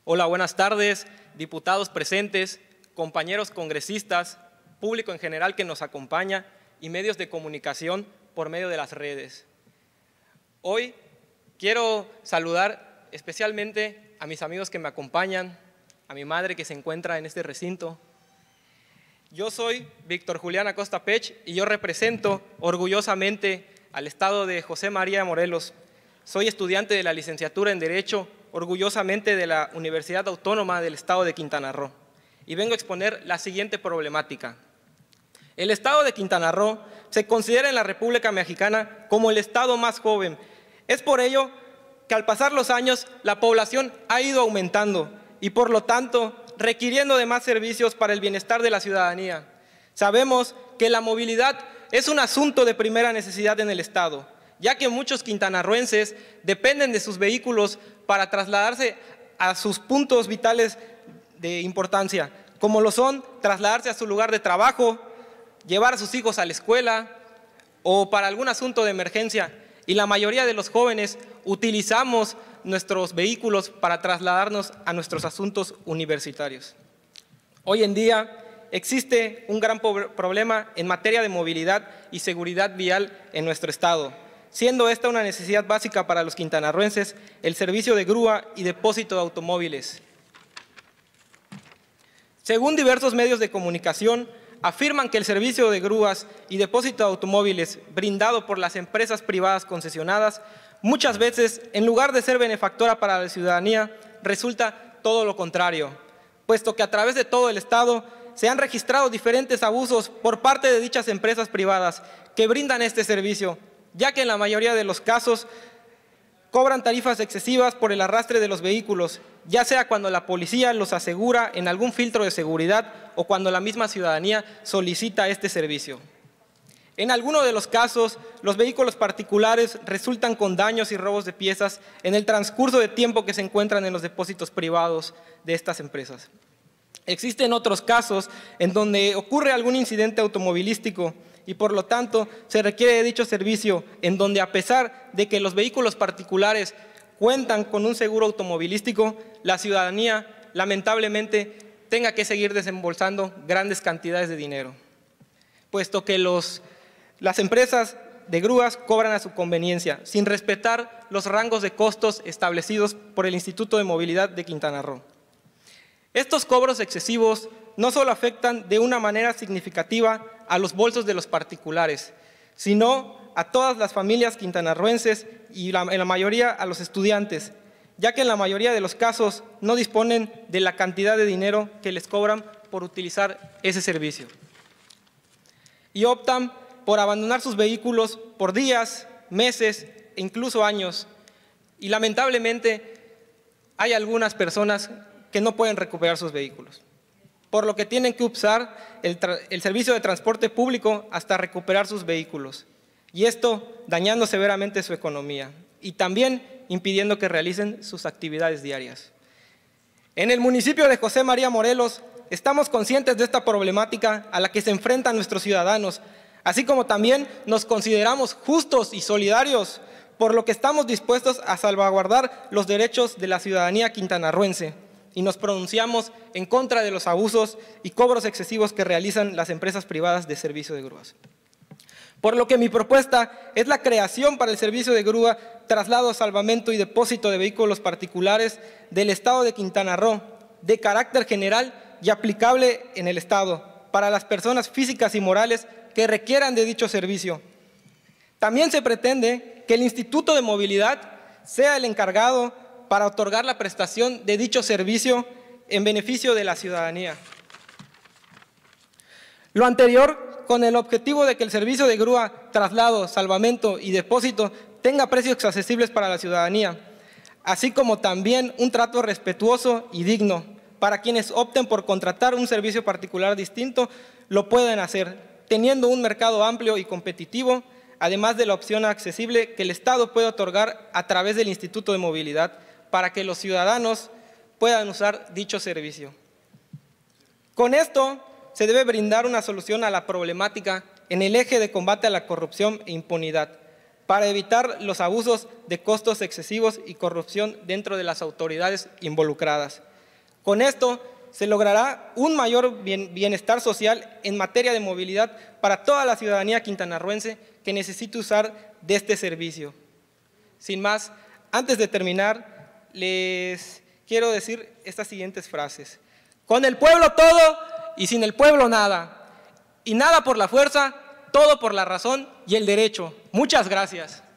Hola, buenas tardes, diputados presentes, compañeros congresistas, público en general que nos acompaña y medios de comunicación por medio de las redes. Hoy quiero saludar especialmente a mis amigos que me acompañan, a mi madre que se encuentra en este recinto. Yo soy Víctor Julián Acosta Pech y yo represento orgullosamente al estado de José María Morelos. Soy estudiante de la licenciatura en Derecho, orgullosamente de la Universidad Autónoma del Estado de Quintana Roo. Y vengo a exponer la siguiente problemática. El estado de Quintana Roo se considera en la República Mexicana como el estado más joven. Es por ello que al pasar los años la población ha ido aumentando y por lo tanto requiriendo de más servicios para el bienestar de la ciudadanía. Sabemos que la movilidad es un asunto de primera necesidad en el estado, ya que muchos quintanarroenses dependen de sus vehículos para trasladarse a sus puntos vitales de importancia, como lo son trasladarse a su lugar de trabajo, llevar a sus hijos a la escuela o para algún asunto de emergencia. Y la mayoría de los jóvenes utilizamos nuestros vehículos para trasladarnos a nuestros asuntos universitarios. Hoy en día existe un gran problema en materia de movilidad y seguridad vial en nuestro estado, siendo esta una necesidad básica para los quintanarroenses, el servicio de grúa y depósito de automóviles. Según diversos medios de comunicación, afirman que el servicio de grúas y depósito de automóviles brindado por las empresas privadas concesionadas, muchas veces, en lugar de ser benefactora para la ciudadanía, resulta todo lo contrario, puesto que a través de todo el estado se han registrado diferentes abusos por parte de dichas empresas privadas que brindan este servicio, ya que en la mayoría de los casos cobran tarifas excesivas por el arrastre de los vehículos, ya sea cuando la policía los asegura en algún filtro de seguridad o cuando la misma ciudadanía solicita este servicio. En algunos de los casos, los vehículos particulares resultan con daños y robos de piezas en el transcurso de tiempo que se encuentran en los depósitos privados de estas empresas. Existen otros casos en donde ocurre algún incidente automovilístico y por lo tanto se requiere de dicho servicio, en donde a pesar de que los vehículos particulares cuentan con un seguro automovilístico, la ciudadanía lamentablemente tenga que seguir desembolsando grandes cantidades de dinero, puesto que las empresas de grúas cobran a su conveniencia, sin respetar los rangos de costos establecidos por el Instituto de Movilidad de Quintana Roo. Estos cobros excesivos no solo afectan de una manera significativa a los bolsos de los particulares, sino a todas las familias quintanarroenses y en la mayoría a los estudiantes, ya que en la mayoría de los casos no disponen de la cantidad de dinero que les cobran por utilizar ese servicio. Y optan por abandonar sus vehículos por días, meses e incluso años. Y lamentablemente hay algunas personas que no pueden recuperar sus vehículos, por lo que tienen que usar el servicio de transporte público hasta recuperar sus vehículos, y esto dañando severamente su economía y también impidiendo que realicen sus actividades diarias. En el municipio de José María Morelos estamos conscientes de esta problemática a la que se enfrentan nuestros ciudadanos, así como también nos consideramos justos y solidarios, por lo que estamos dispuestos a salvaguardar los derechos de la ciudadanía quintanarroense y nos pronunciamos en contra de los abusos y cobros excesivos que realizan las empresas privadas de servicio de grúas. Por lo que mi propuesta es la creación para el servicio de grúa, traslado, salvamento y depósito de vehículos particulares del estado de Quintana Roo, de carácter general y aplicable en el estado, para las personas físicas y morales que requieran de dicho servicio. También se pretende que el Instituto de Movilidad sea el encargado para otorgar la prestación de dicho servicio en beneficio de la ciudadanía. Lo anterior con el objetivo de que el servicio de grúa, traslado, salvamento y depósito tenga precios accesibles para la ciudadanía, así como también un trato respetuoso y digno. Para quienes opten por contratar un servicio particular distinto, lo pueden hacer, teniendo un mercado amplio y competitivo, además de la opción accesible que el Estado puede otorgar a través del Instituto de Movilidad, para que los ciudadanos puedan usar dicho servicio. Con esto se debe brindar una solución a la problemática en el eje de combate a la corrupción e impunidad, para evitar los abusos de costos excesivos y corrupción dentro de las autoridades involucradas. Con esto se logrará un mayor bienestar social en materia de movilidad para toda la ciudadanía quintanarroense que necesita usar de este servicio. Sin más, antes de terminar, les quiero decir estas siguientes frases. Con el pueblo todo y sin el pueblo nada. Y nada por la fuerza, todo por la razón y el derecho. Muchas gracias.